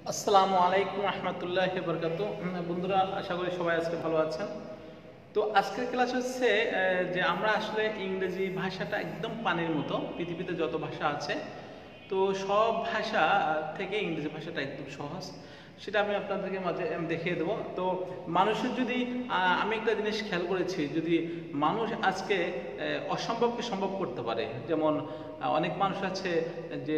আসসালামু আলাইকুম রহমতুল্লাহি বরকাতু। বন্ধুরা, আশা করি সবাই আজকে ভালো আছেন। তো আজকের ক্লাস হচ্ছে যে আমরা আসলে ইংরেজি ভাষাটা একদম পানির মতো। পৃথিবীতে যত ভাষা আছে তো সব ভাষা থেকে ইংরেজি ভাষাটা একদম সহজ, সেটা আমি আপনাদেরকে মাঝে দেখিয়ে দেবো। তো মানুষের যদি আমি একটা জিনিস খেয়াল করেছি, যদি মানুষ আজকে অসম্ভবকে সম্ভব করতে পারে, যেমন অনেক মানুষ আছে যে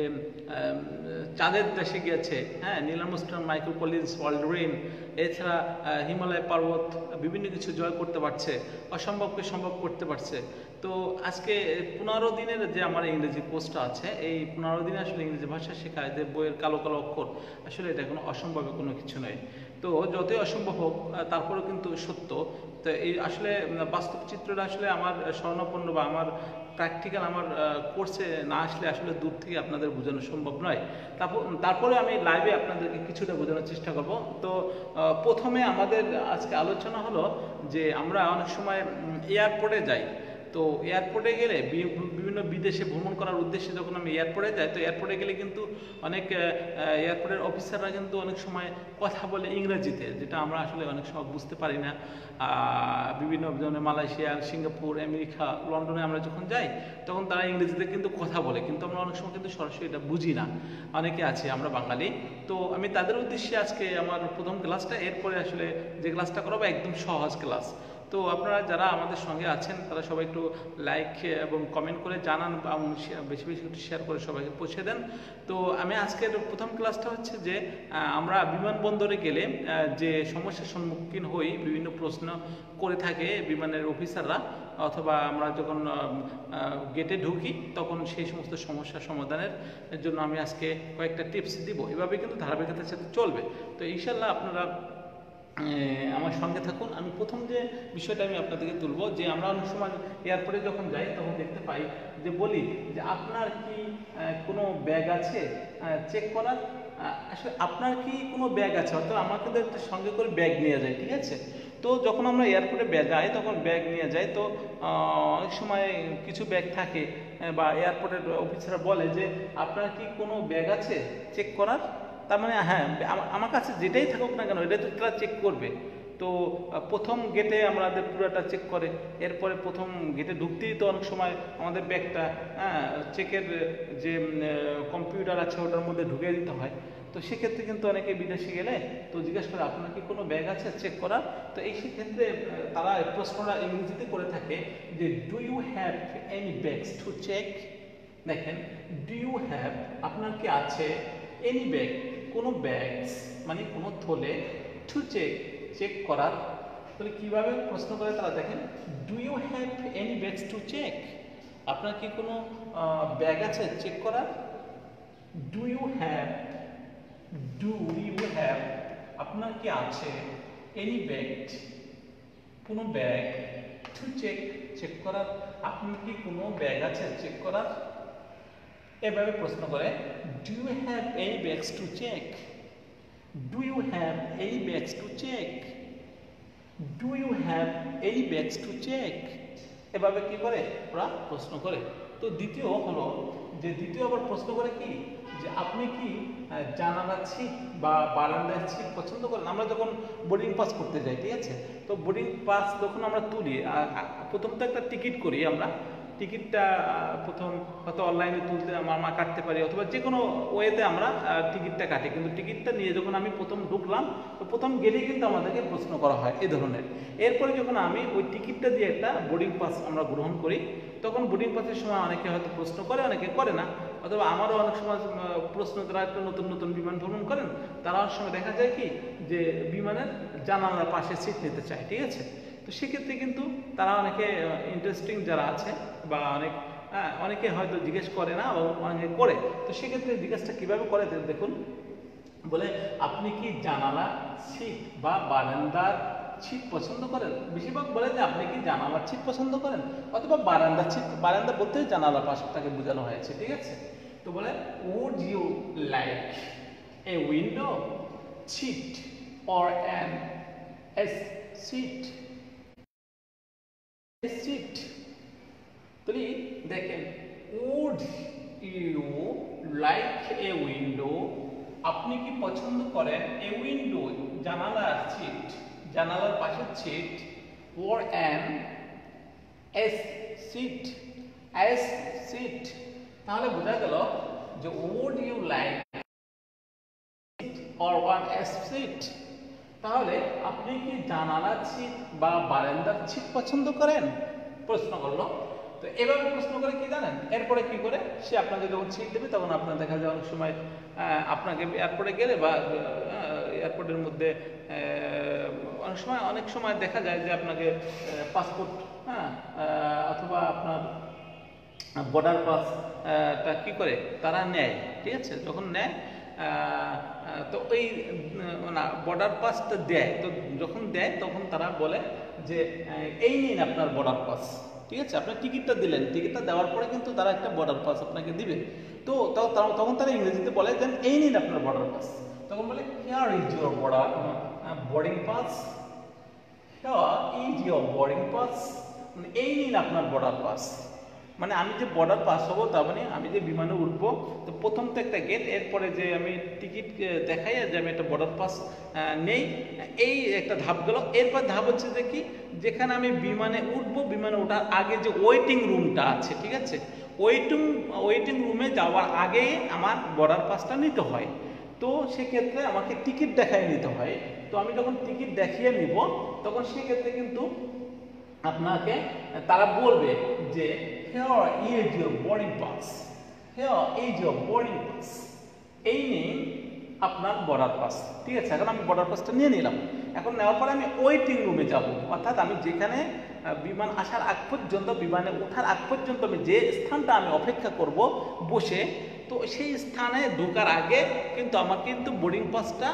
চাঁদের দেশে গিয়েছে, হ্যাঁ, Neil Armstrong, Michael Collins, Aldrin, এছাড়া হিমালয় পর্বত বিভিন্ন কিছু জয় করতে পারছে, অসম্ভবকে সম্ভব করতে পারছে। তো আজকে 15 দিনের যে আমার ইংরেজি কোর্সটা আছে, এই 15 দিনে আসলে ইংরেজি ভাষা শেখায়, যে বইয়ের কালো কালো অক্ষর, আসলে এটা কোনো অসম্ভবের কোনো কিছু নয়। তো যতই অসম্ভব হোক তারপরেও কিন্তু সত্য। তো এই আসলে বাস্তব চিত্রটা আসলে আমার স্বর্ণপন্ন বা আমার প্র্যাকটিক্যাল আমার কোর্সে না আসলে আসলে দূর থেকে আপনাদের বোঝানো সম্ভব নয়। তারপরে আমি লাইভে আপনাদেরকে কিছুটা বোঝানোর চেষ্টা করব। তো প্রথমে আমাদের আজকে আলোচনা হলো যে আমরা অনেক সময় এয়ারপোর্টে যাই। তো এয়ারপোর্টে গেলে বিভিন্ন বিদেশে ভ্রমণ করার উদ্দেশ্যে যখন আমি এয়ারপোর্টে যাই, তো এয়ারপোর্টে গেলে কিন্তু অনেক এয়ারপোর্টের অফিসাররা কিন্তু অনেক সময় কথা বলে ইংরেজিতে, যেটা আমরা আসলে অনেক সময় বুঝতে পারি না। বিভিন্ন ধরনের মালয়েশিয়া, সিঙ্গাপুর, আমেরিকা, লন্ডনে আমরা যখন যাই তখন তারা ইংরেজিতে কিন্তু কথা বলে, কিন্তু আমরা অনেক সময় কিন্তু সরাসরি এটা বুঝি না। অনেকে আছে আমরা বাঙালি। তো আমি তাদের উদ্দেশ্যে আজকে আমার প্রথম ক্লাসটা, এরপরে আসলে যে ক্লাসটা করাবো একদম সহজ ক্লাস। তো আপনারা যারা আমাদের সঙ্গে আছেন তারা সবাই একটু লাইক এবং কমেন্ট করে জানান এবং বেশি বেশি একটু শেয়ার করে সবাইকে পৌঁছে দেন। তো আমি আজকের প্রথম ক্লাসটা হচ্ছে যে আমরা বিমানবন্দরে গেলে যে সমস্যার সম্মুখীন হই, বিভিন্ন প্রশ্ন করে থাকে বিমানের অফিসাররা, অথবা আমরা যখন গেটে ঢুকি তখন সেই সমস্ত সমস্যার সমাধানের জন্য আমি আজকে কয়েকটা টিপস দিব। এভাবে কিন্তু ধারাবাহিকতার সাথে চলবে। তো ইনশাল্লাহ আপনারা আমার সঙ্গে থাকুন। আমি প্রথম যে বিষয়টা আমি আপনাদেরকে তুলব, যে আমরা অনেক সময় এয়ারপোর্টে যখন যাই তখন দেখতে পাই যে বলি যে আপনার কি কোনো ব্যাগ আছে চেক করার। আসলে আপনার কি কোনো ব্যাগ আছে, অর্থাৎ আমাদের একটা সঙ্গে করে ব্যাগ নিয়ে যায়, ঠিক আছে। তো যখন আমরা এয়ারপোর্টে যাই তখন ব্যাগ নিয়ে যাই, তো অনেক সময় কিছু ব্যাগ থাকে বা এয়ারপোর্টের অফিসাররা বলে যে আপনার কি কোনো ব্যাগ আছে চেক করার। তার মানে হ্যাঁ, আমার কাছে যেটাই থাকুক না কেন এটাই তো তারা চেক করবে। তো প্রথম গেটে আমাদের পুরোটা চেক করে, এরপরে প্রথম গেটে ঢুকতেই তো অনেক সময় আমাদের ব্যাগটা চেকের যে কম্পিউটার আছে ওটার মধ্যে ঢুকিয়ে দিতে হয়। তো সেক্ষেত্রে কিন্তু অনেকে বিদেশে গেলে তো জিজ্ঞাসা করে আপনার কি কোনো ব্যাগ আছে চেক করার। তো এই সেক্ষেত্রে তারা প্রশ্নটা ইংরেজিতে করে থাকে যে do you have any bags to check. দেখেন, ডু ইউ হ্যাভ, আপনার কি আছে, এনি ব্যাগ, কোনো ব্যাগস মানে কোনো থলে, টু চেক চেক করার। তাহলে কীভাবে প্রশ্ন করে তারা, দেখেন, do you have any bags to check, আপনার কি কোনো ব্যাগ আছে চেক করার। Do you have, do you have, আপনার কি আছে, এনি ব্যাগ, কোনো ব্যাগ, টু চেক চেক করার, আপনার কি কোনো ব্যাগ আছে চেক করার। এভাবে প্রশ্ন করে, do you have any bags to check, do you have any bags to check, do you have any bags to check. এভাবে কি করে ওরা প্রশ্ন করে। তো দ্বিতীয় হলো যে দ্বিতীয় আবার প্রশ্ন করে কি, যে আপনি কি জানালার সিট বা বারান্দার সিট পছন্দ করেন। আমরা যখন বোর্ডিং পাস করতে যাই, ঠিক আছে, তো বোর্ডিং পাস যখন আমরা তুলি প্রথম তো একটা টিকিট করি আমরা। টিকিটটা প্রথম হয়তো অনলাইনে তুলতে আমরা কাটতে পারি, অথবা যে কোনো ওয়েতে আমরা টিকিটটা কাটি। কিন্তু টিকিটটা নিয়ে যখন আমি প্রথম ঢুকলাম, তো প্রথম গেলেই কিন্তু আমাদেরকে প্রশ্ন করা হয় এই ধরনের। এরপরে যখন আমি ওই টিকিটটা দিয়ে একটা বোর্ডিং পাস আমরা গ্রহণ করি, তখন বোর্ডিং পাসের সময় অনেকে হয়তো প্রশ্ন করে, অনেকে করে না। অথবা আমারও অনেক সময় প্রশ্ন, যারা একটু নতুন নতুন বিমান ভ্রমণ করেন তারা অনেক সময় দেখা যায় কি যে বিমানের জানালার পাশে সিট নিতে চায়, ঠিক আছে। তো সেক্ষেত্রে কিন্তু তারা অনেকে ইন্টারেস্টিং যারা আছে বা অনেকে হয়তো জিজ্ঞেস করে না, অনেকে করে। তো সেক্ষেত্রে জিজ্ঞাসাটা কীভাবে করে দেখুন, বলে আপনি কি জানালা সিট বা বারান্দার সিট পছন্দ করেন। বেশিরভাগ বলে যে আপনি কি জানালার সিট পছন্দ করেন, অথবা বারান্দার সিট। বারান্দা বলতে জানালার পাশটাকে বোঝানো হয়েছে, ঠিক আছে। তো বলে would you like a window seat or an aisle seat, seat. তাহলে দেখেন, would you like a window আপনি কি পছন্দ করেন এ উইন্ডো, জানালার সিট, জানালার পাশের seat, or an as seat, as seat? তাহলে বোঝা গেল যে would you like or one as seat? তাহলে আপনি কি জানালার সিট বা বারান্দার সিট পছন্দ করেন, প্রশ্ন করলো। তো এভাবে প্রশ্ন করে কি জানেন, এরপরে কি করে সে আপনাকে যখন সিট দেবে তখন আপনার দেখা যায় অনেক সময় আপনাকে এয়ারপোর্টে গেলে বা এয়ারপোর্টের মধ্যে অনেক সময় দেখা যায় যে আপনাকে পাসপোর্ট অথবা আপনার বর্ডার পাসটা কি করে তারা নেয়, ঠিক আছে, যখন নেয় তো এই বর্ডার পাসটা দেয়, তো যখন দেয় তখন তারা বলে যে এই নিন আপনার বর্ডার পাস, ঠিক আছে, আপনার টিকিটটা দিলেন, টিকিটটা দেওয়ার পরে কিন্তু তারা একটা বর্ডার পাস আপনাকে দিবে। তো তখন তারা ইংরেজিতে বলে দেন এই নিন আপনার বর্ডার পাস, তখন বলে here is your boarding pass, here is your boarding pass, মানে এই নিন আপনার বর্ডার পাস। মানে আমি যে বর্ডার পাস হবো তার মানে আমি যে বিমানে উঠবো, তো প্রথম তো একটা গেট, এরপরে যে আমি টিকিট দেখাই যে আমি একটা বর্ডার পাস নেই, এই একটা ধাপ গেল। এরপর ধাপ হচ্ছে যে কি, যেখানে আমি বিমানে উঠবো, বিমানে ওঠার আগে যে ওয়েটিং রুমটা আছে, ঠিক আছে, ওয়েটিং রুমে যাওয়ার আগে আমার বর্ডার পাসটা নিতে হয়। তো সেক্ষেত্রে আমাকে টিকিট দেখাই নিতে হয়। তো আমি যখন টিকিট দেখিয়ে নিব তখন সেক্ষেত্রে কিন্তু আপনাকে তারা বলবে যে here is your boarding pass, here is your boarding pass, এই নেই আপনার বর্ডার পাস, ঠিক আছে। এখন আমি বর্ডার পাসটা নিয়ে নিলাম, এখন নেওয়ার পরে আমি ওয়েটিং রুমে যাব, অর্থাৎ আমি যেখানে বিমান আসার আগ পর্যন্ত, বিমানে ওঠার আগ পর্যন্ত আমি যে স্থানটা আমি অপেক্ষা করব বসে, তো সেই স্থানে ঢোকার আগে কিন্তু আমার কিন্তু বোর্ডিং পাসটা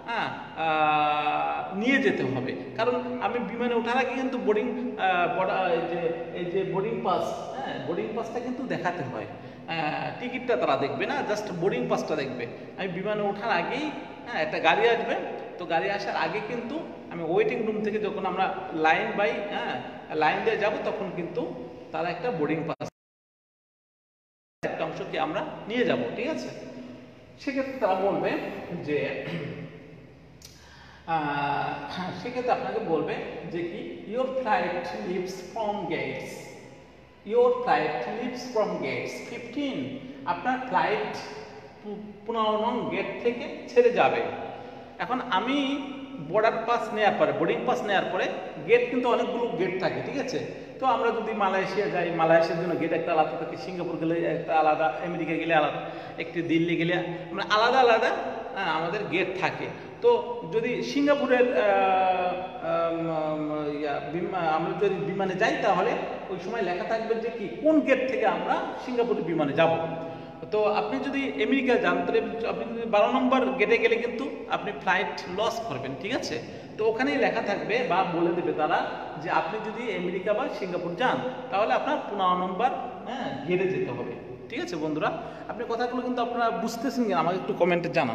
নিয়ে যেতে হবে, কারণ আমি বিমানে ওঠার আগে কিন্তু এই যে বোর্ডিং পাস, বোর্ডিং পাসটা কিন্তু দেখাতে হয়, টিকিটটা তারা দেখবে না, জাস্ট বোর্ডিং পাসটা দেখবে। আমি বিমানে ওঠার আগেই একটা গাড়ি আসবে, তো গাড়ি আসার আগে কিন্তু আমি ওয়েটিং রুম থেকে যখন আমরা লাইন দিয়ে যাব তখন কিন্তু তারা একটা বোর্ডিং পাস একটা অংশকে আমরা নিয়ে যাব, ঠিক আছে। সেক্ষেত্রে তারা বলবে যে সেক্ষেত্রে আপনাকে বলবে যে কি your flight leaves from gates, your flight leaves from gates 15, আপনার ফ্লাইট 15 নং গেট থেকে ছেড়ে যাবে। এখন আমি বর্ডার পাস নেওয়ার পরে, বোর্ডিং পাস নেওয়ার পরে গেট কিন্তু অনেকগুলো গেট থাকে, ঠিক আছে। তো আমরা যদি মালয়েশিয়া যাই, মালয়েশিয়ার জন্য গেট একটা আলাদা থাকে, সিঙ্গাপুর গেলে একটা আলাদা, আমেরিকা গেলে আলাদা, একটি দিল্লি গেলে মানে আলাদা আলাদা আমাদের গেট থাকে। তো যদি সিঙ্গাপুরের আমরা যদি বিমানে যাই তাহলে ওই সময় লেখা থাকবে যে কি কোন গেট থেকে আমরা সিঙ্গাপুরের বিমানে যাব। তো আপনি যদি আমেরিকা যান তাহলে আপনি যদি 12 নম্বর গেটে গেলে কিন্তু আপনি ফ্লাইট লস করবেন, ঠিক আছে। তো ওখানেই লেখা থাকবে বা বলে দেবে তারা যে আপনি যদি আমেরিকা বা সিঙ্গাপুর যান তাহলে আপনার 15 নম্বর গেটে যেতে হবে, ঠিক আছে। বন্ধুরা, আপনি কথাগুলো কিন্তু আপনারা বুঝতেছেন কিনা আমাকে একটু কমেন্টে জানান,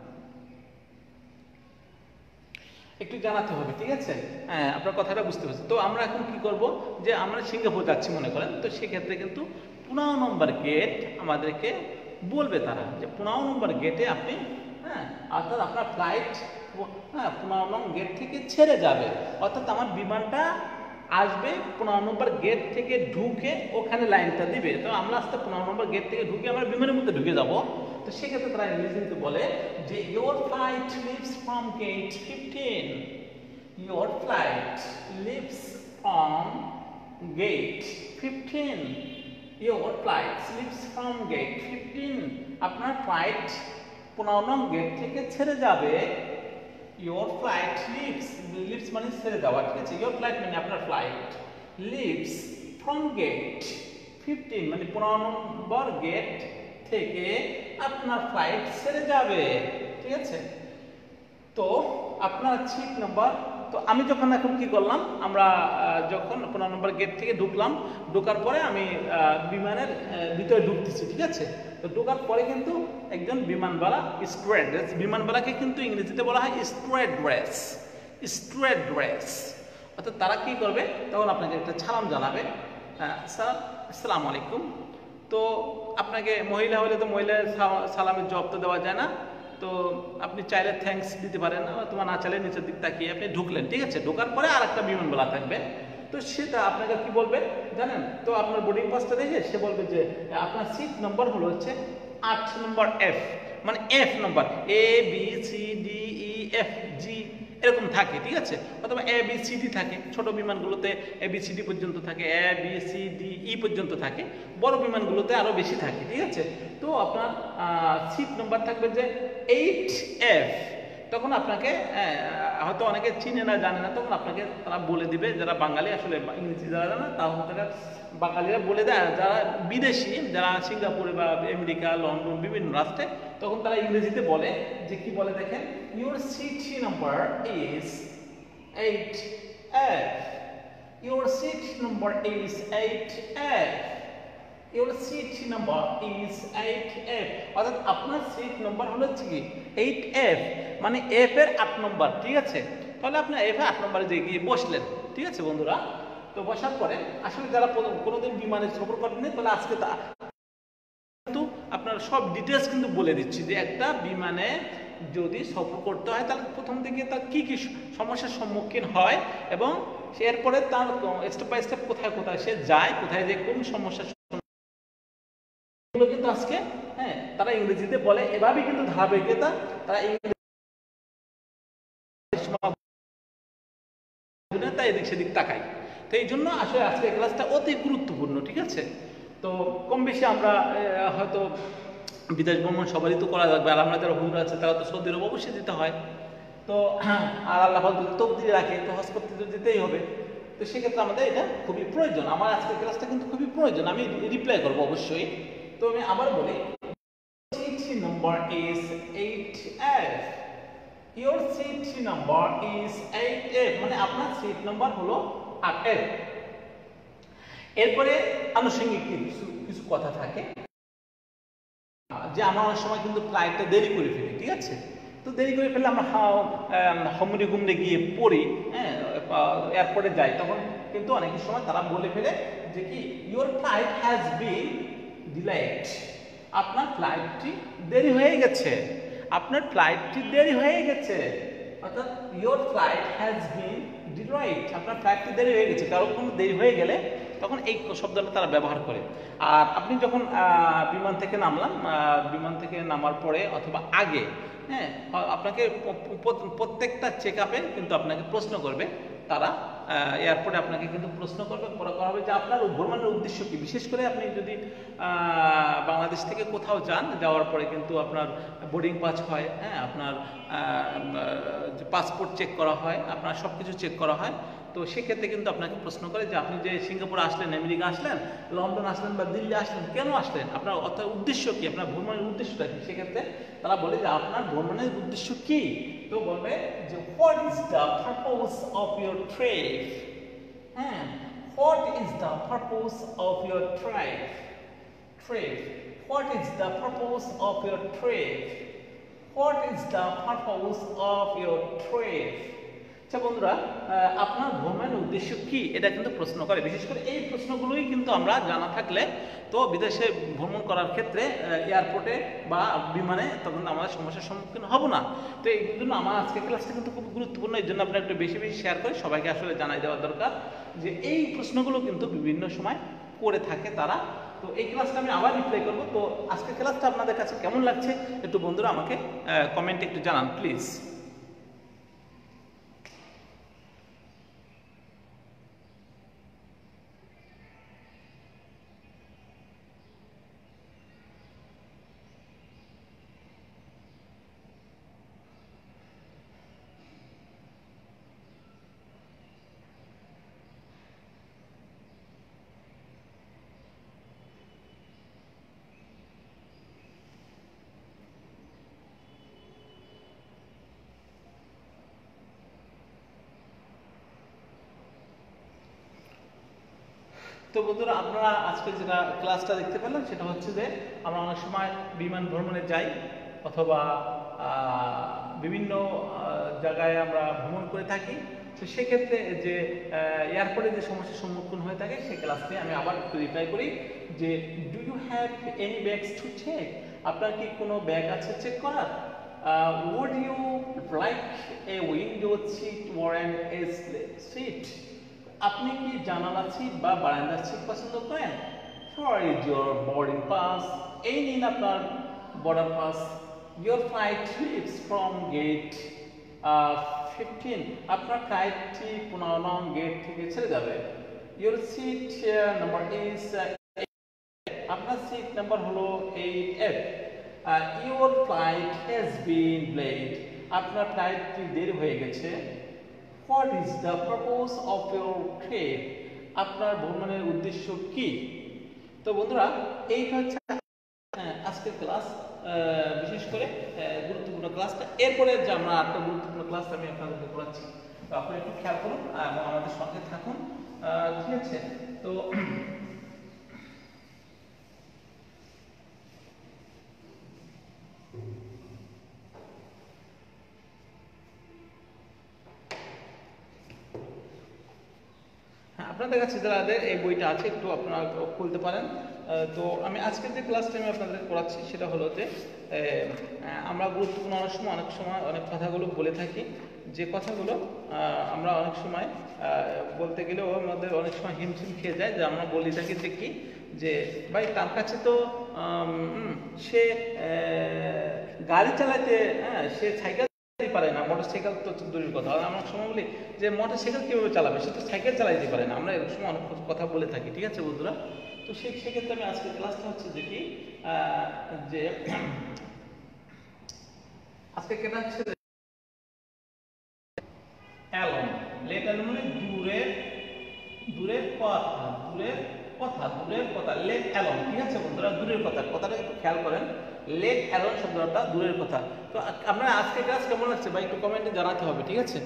একটু জানাতে হবে, ঠিক আছে। আপনার কথাটা বুঝতে পারছি। তো আমরা এখন কি করব, যে আমরা সিঙ্গাপুর যাচ্ছি মনে করেন, তো সেক্ষেত্রে কিন্তু 15 নম্বর গেট আমাদেরকে বলবে তারা যে 15 নম্বর গেটে আপনি অর্থাৎ আপনার ফ্লাইট 15 নং গেট থেকে ছেড়ে যাবে, অর্থাৎ আমার বিমানটা আসবে 15 নম্বর গেট থেকে ঢুকে ওখানে লাইনটা দিবে। তো আমরা আস্তে 15 নম্বর গেট থেকে ঢুকে আমরা বিমানের মধ্যে ঢুকে যাব। তো সেক্ষেত্রে তারা ইংরেজিতে বলে যে your flight leaves from gate 15, your flight leaves from gate 15, your flight leaves from gate 15, আপনার ফ্লাইট 15 নং গেট থেকে ছেড়ে যাবে। ইয়োর ফ্লাইট লিভস, লিভস মানে ছেড়ে যাওয়া, ঠিক আছে। ইয়োর ফ্লাইট মানে আপনার ফ্লাইট, লিভস ফ্রম গেট 15 মানে 15 নম্বর গেট থেকে আপনার ফ্লাইট ছেড়ে যাবে, ঠিক আছে। তো আপনার সিট নাম্বার, তো আমি যখন এখন কি করলাম, আমরা যখন 15 নম্বর গেট থেকে ঢুকলাম, ঢোকার পরে আমি বিমানের ভিতরে ঢুকতেছি, ঠিক আছে। তো ঢোকার পরে কিন্তু একজন বিমানবালা, স্টুয়ার্ডেস, বিমানবালাকে কিন্তু ইংরেজিতে বলা হয় স্টুয়ার্ডেস, স্টুয়ার্ডেস। অর্থাৎ তারা কি করবে, তখন আপনাকে একটা সালাম জানাবে, স্যার আসসালামু আলাইকুম। তো আপনাকে মহিলা হলে তো মহিলার সালামের জবাব তো দেওয়া যায় না, তো আপনি চাইলে থ্যাঙ্কস দিতে পারেন, অথবা না চাইলে নিচের দিক তাকিয়ে আপনি ঢুকলেন, ঠিক আছে। ঢোকার পরে আর একটা বিমান বলা থাকবে, তো সেটা আপনাকে কি বলবে জানেন? তো আপনার বোর্ডিং পাসটা দেখে সে বলবে যে আপনার সিট নম্বর হলো হচ্ছে 8 নম্বর এফ, মানে F number, A B C D E F G এরকম থাকে, ঠিক আছে। অথবা এ বি সি ডি থাকে, ছোট বিমানগুলোতে এ বি সি ডি পর্যন্ত থাকে, A B C D E পর্যন্ত থাকে, বড় বিমানগুলোতে আরো বেশি থাকে, ঠিক আছে। তো আপনার সিট নম্বর থাকবে যে 8F। তখন আপনাকে হয়তো অনেকে চিনে না, জানে না, তখন আপনাকে তারা বলে দিবে, যারা বাঙালি আসলে ইংরেজি যারা জানে না তাহলে তারা বাঙালিরা বলে দেয়, যারা বিদেশি, যারা সিঙ্গাপুরে বা আমেরিকা, লন্ডন বিভিন্ন রাষ্ট্রে, তখন তারা ইংরেজিতে বলে যে কি বলে দেখেন, your seat number is 8F, your seat number is 8F, your seat number is 8F। অর্থাৎ আপনার সিট নম্বর হলো কি 8F, মানে F এর 8 নম্বর, ঠিক আছে। তাহলে আপনি F এর 8 নম্বরে যে গিয়ে বসলেন, ঠিক আছে বন্ধুরা। তো বসার পরে আসলে যারা কোনোদিন বিমানে সফর করেননি, তাহলে আজকে কিন্তু আপনার সব ডিটেলস কিন্তু বলে দিচ্ছি যে একটা বিমানে যদি সফর করতে হয় তাহলে প্রথম থেকে তার কি কি সমস্যার সম্মুখীন হয়, এবং এরপরে তার স্টেপ বাই স্টেপ কোথায় কোথায় সে যায়, কোথায় যে কোন সমস্যা কিন্তু আজকে তারা ইংরেজিতে বলে, এভাবেই কিন্তু ধারাবাহিকতা তারা এদিক সেদিক তাকায়। তো এই জন্য আসলে আজকে ক্লাসটা অতি গুরুত্বপূর্ণ, ঠিক আছে। তো কম বেশি আমরা হয়তো বিদেশ ভ্রমণ সবারই তো করা লাগবে, আর আমরা যারা হুজুর আছে তারা তো সৌদি আরব অবশ্যই যেতে হয়। তো আর আল্লাহ পাক যদি তকদিরে রাখে তো হজ করতে তো যেতেই হবে। তো সেক্ষেত্রে আমাদের এটা খুবই প্রয়োজন, আমার আজকের ক্লাসটা কিন্তু খুবই প্রয়োজন, আমি রিপ্লাই করবো অবশ্যই। তো আমি আবার বলি, seat number is 8F, your seat number is 8F, মানে আপনার সিট নাম্বার হলো 8F। এরপরে আনুষঙ্গিক কিছু কথা থাকে, যে আমরা অনেক সময় কিন্তু ফ্লাইটটা দেরি করে ফেলি, ঠিক আছে। তো দেরি করে ফেললে আমরা হমরে গুমরে গিয়ে পড়ি, এয়ারপোর্টে যাই, তখন কিন্তু অনেক সময় তারা বলে ফেলে যে কি your flight has been delayed, আপনার ফ্লাইটটি দেরি হয়ে গেছে, আপনার ফ্লাইটটি দেরি হয়ে গেছে। অর্থাৎ your flight has been delayed, আপনার ফ্লাইটটি দেরি হয়ে গেছে। কারো কোনো দেরি হয়ে গেলে তখন এই শব্দটা তারা ব্যবহার করে। আর আপনি যখন বিমান থেকে নামলাম, বিমান থেকে নামার পরে অথবা আগে, আপনাকে প্রত্যেকটা চেক আপে কিন্তু আপনাকে প্রশ্ন করবে তারা, এয়ারপোর্টে আপনাকে কিন্তু প্রশ্ন করা হবে যে আপনার ভ্রমণের উদ্দেশ্য কি। বিশেষ করে আপনি যদি বাংলাদেশ থেকে কোথাও যান, যাওয়ার পরে কিন্তু আপনার বোর্ডিং পাস হয়, আপনার পাসপোর্ট চেক করা হয়, আপনার সব কিছু চেক করা হয়। তো সেক্ষেত্রে কিন্তু আপনাকে প্রশ্ন করে যে আপনি যে সিঙ্গাপুর আসলেন, আমেরিকা আসলেন, লন্ডন আসলেন বা দিল্লি আসলেন, কেন আসলেন, আপনার অর্থাৎ উদ্দেশ্য কি, আপনার ভ্রমণের উদ্দেশ্যটা কি। সেক্ষেত্রে তারা বলে যে আপনার ভ্রমণের উদ্দেশ্য কি। তো বলবে যে what is the purpose of your trip, what is the purpose of your trip, what is the purpose of your trip, what is the purpose of your trip. আচ্ছা বন্ধুরা, আপনার ভ্রমণের উদ্দেশ্য কি, এটা কিন্তু প্রশ্ন করে। বিশেষ করে এই প্রশ্নগুলোই কিন্তু আমরা জানা থাকলে তো বিদেশে ভ্রমণ করার ক্ষেত্রে এয়ারপোর্টে বা বিমানে তখন আমাদের সমস্যার সম্মুখীন হব না। তো এই জন্য আমার আজকের ক্লাসটা কিন্তু খুব গুরুত্বপূর্ণ, এই জন্য আপনার একটু বেশি বেশি শেয়ার করে সবাইকে আসলে জানাই দেওয়া দরকার যে এই প্রশ্নগুলো কিন্তু বিভিন্ন সময় করে থাকে তারা। তো এই ক্লাসটা আমি আবার রিপ্লাই করবো। তো আজকের ক্লাসটা আপনাদের কাছে কেমন লাগছে একটু বন্ধুরা আমাকে কমেন্টে একটু জানান প্লিজ। তো বন্ধুরা, আপনারা আজকে যেটা ক্লাসটা দেখতে পেলেন সেটা হচ্ছে যে আমরা অনেক সময় বিমান ভ্রমণে যাই অথবা বিভিন্ন জায়গায় আমরা ভ্রমণ করে থাকি। তো সেক্ষেত্রে যে এয়ারপোর্টে যে সমস্যার সম্মুখীন হয়ে থাকে সেই ক্লাসটি আমি আবার একটু রিপ্লাই করি যে do you have any bags to check, আপনার কি কোনো ব্যাগ আছে চেক করার। would you like a window seat or an seat? আপনি কি জানালা সিট বা বারান্দার সিট পছন্দ করেন? Here is your boarding pass. এই নিন আপনার boarding pass. Your flight leaves from gate 15. আপনার ফ্লাইটটি 15 নং গেট থেকে ছেড়ে যাবে। Your seat number is আপনার সিট নাম্বার হলো 8F. Your flight has been delayed. আপনার ফ্লাইটটি দেরি হয়ে গেছে। What is the purpose of your trip? আপনার ভ্রমণের উদ্দেশ্য কি? তো বন্ধুরা, এইটা হচ্ছে আজকের ক্লাস, বিশেষ করে গুরুত্বপূর্ণ ক্লাসটা। এরপরে যে আমরা আরেকটা গুরুত্বপূর্ণ ক্লাস আমি আপনাদেরকে করাচ্ছি, তো আপনারা একটু খেয়াল করুন এবং আমাদের সঙ্গে থাকুন, ঠিক আছে? তো আপনাদের কাছে যাদের এই বইটা আছে একটু আপনারা খুলতে পারেন। তো আমি আজকের যে ক্লাসটা আমি আপনাদের করাচ্ছি সেটা হলো যে আমরা গুরুত্বপূর্ণ অনেক সময় অনেক কথাগুলো বলে থাকি, যে কথাগুলো আমরা অনেক সময় বলতে গেলেও আমাদের অনেক সময় হিমশিম খেয়ে যায়। যে আমরা বলি থাকি যে কি, যে ভাই তার কাছে তো সে গাড়ি চালাতে, সে সাইকেল পারে না, মোটরসাইকেল তো দূরের কথা। আমরা সময় বলি যে মোটরসাইকেল কিভাবে চালাবে, সে তো সাইকেল চালাইতে পারে না। আমরা এরকম সময় অনেক কথা বলে থাকি, ঠিক আছে বন্ধুরা? তো সেক্ষেত্রে আমি আজকের ক্লাসটা হচ্ছে যে কি, যে আজকে কেনা হচ্ছে অ্যালন। লেট অ্যালন মানে দূরের কথা লেট অ্যালন, ঠিক আছে বন্ধুরা? দূরের কথাটা একটু খেয়াল করেন। লেট অ্যালন শব্দটা দূরের কথা। তো আমরা আজকে ক্লাস কেমন লাগছে ভাই একটু কমেন্টে জানাতে হবে, ঠিক আছে?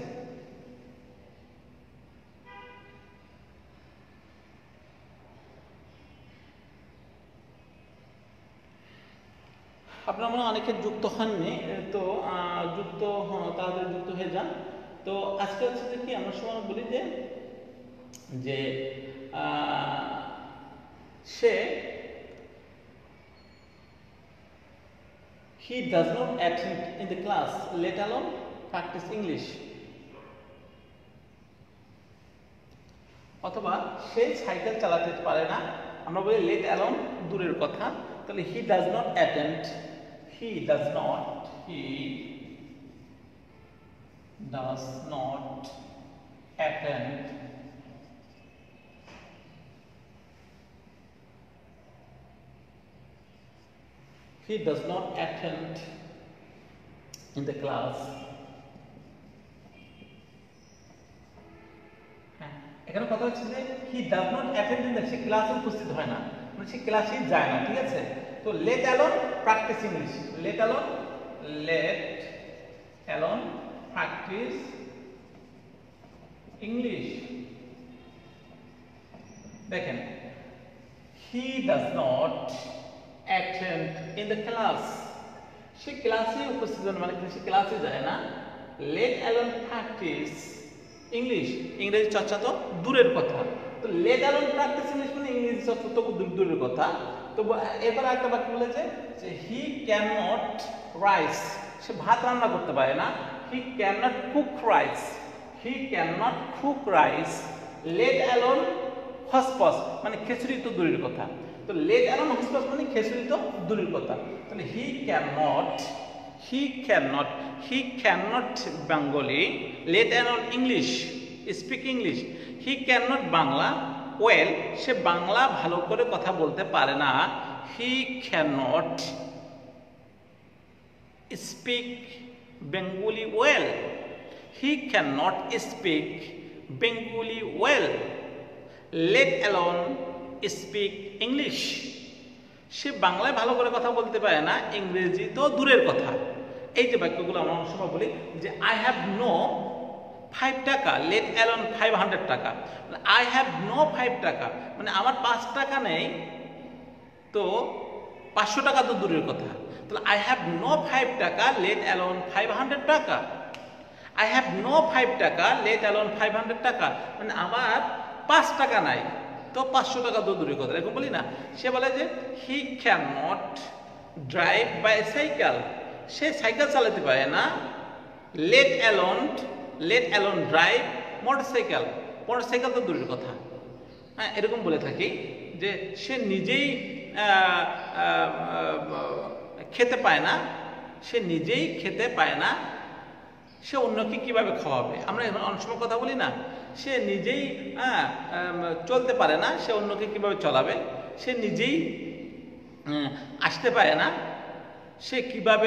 আপনারা মনে অনেকে যুক্ত হননি, তো তাড়াতাড়ি যুক্ত হয়ে যান। তো আজকে হচ্ছে যে কি, আমরা সময় বলি যে সে he does not attend in the class, let alone practice English. অথবা সে সাইকেল চালাতে পারে না, আমরা বলি let alone দূরের কথা। তাহলে he does not attend he does not attend in the class. এখানে কথা হচ্ছে যে he does not attend in the, সে ক্লাসে উপস্থিত হয় না, মানে সে ক্লাসে যায় না, ঠিক আছে? তো let alone practice English. let alone practice English. দেখেন, he does not attend in the class. সে ক্লাসে উপস্থিত হয়, মানে সে ক্লাসে যায় না। let alone practice English. ইংরেজি চর্চা তো দূরের কথা। তো let alone practice English মানে ইংরেজি চর্চা তো দূরের কথা। তো এবার একটা বাক্য বলেছে যে he cannot rice, সে ভাত রান্না করতে পারে না। he cannot cook rice, let alone হসপস মানে খিচুড়ি তো দূরের কথা। তো let alone হসপস মানে খিচুড়ি তো দূরের কথা। তাহলে he cannot Bengali, let alone English, speak English. he cannot Bangla well, সে বাংলা ভালো করে কথা বলতে পারে না। he cannot speak Bengali well. let alone speak English. সে বাংলায় ভালো করে কথা বলতে পারে না, ইংরেজি তো দূরের কথা। এই যে বাক্যগুলো আমরা অনেক সময় বলি যে I have no 5 টাকা, let alone 500 টাকা। I have no 5 টাকা মানে আমার 5 টাকা নেই, তো 500 টাকা তো দূরের কথা। তাহলে I have no 5 টাকা, let alone 500 টাকা। I have no 5 টাকা, let alone 500 টাকা মানে আমার 5 টাকা নাই, তো 500 টাকা তো দূরের কথা। এরকম বলি না? সে বলে যে he cannot drive bicycle, সে সাইকেল চালাতে পারে না, let alone drive motorcycle, motorcycle তো দূরের কথা। হ্যাঁ, এরকম বলে থাকি যে সে নিজেই খেতে পায় না, সে নিজেই খেতে পায় না, সে অন্যকে কিভাবে খাওয়াবে। আমরা অনেক সময় কথা বলি না, সে নিজেই চলতে পারে না, সে অন্যকে কিভাবে চলাবে, সে নিজেই আসতে পারে না, সে কিভাবে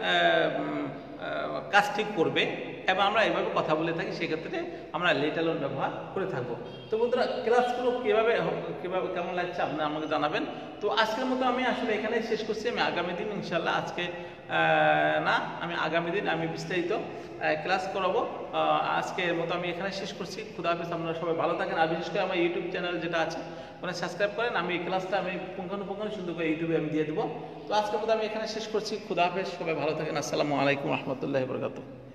কাজ ঠিক করবে, এবং আমরা এইভাবে কথা বলে থাকি। সেক্ষেত্রে আমরা লেট অ্যালোন ব্যবহার করে থাকবো। তো বন্ধুরা, ক্লাসগুলো কীভাবে কেমন লাগছে আপনারা আমাকে জানাবেন। তো আজকের মতো আমি আসলে এখানেই শেষ করছি। আমি আগামী দিন ইনশাল্লাহ, আজকে না, আমি আগামী দিন আমি বিস্তারিত ক্লাস করাবো। আজকের মতো আমি এখানে শেষ করছি। খুদা হাফেজ, আপনারা সবাই ভালো থাকেন। আর বিশেষ করে আমার ইউটিউব চ্যানেল যেটা আছে ওখানে সাবস্ক্রাইব করেন। আমি এই ক্লাসটা আমি পুঙ্খানুপুঙ্খ সুন্দর করে ইউটিউবে আমি দিয়ে দেবো। তো আজকের মতো আমি এখানে শেষ করছি। খুদা হাফেজ, সবাই ভালো থাকেন। আসসালামু আলাইকুম রহমতুল্লাহি ওয়া বারাকাতুহু।